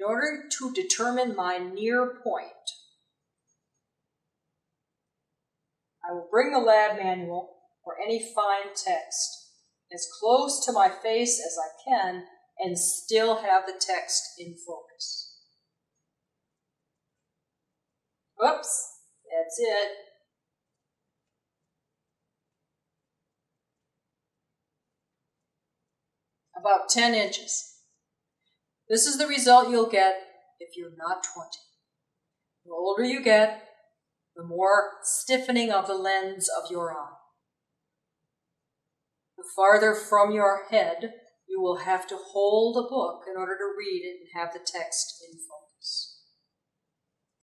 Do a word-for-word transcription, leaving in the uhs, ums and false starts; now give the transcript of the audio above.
in order to determine my near point, I will bring the lab manual or any fine text as close to my face as I can and still have the text in focus. Whoops, that's it. About ten inches. This is the result you'll get if you're not twenty. The older you get, the more stiffening of the lens of your eye. The farther from your head you will have to hold a book in order to read it and have the text in focus.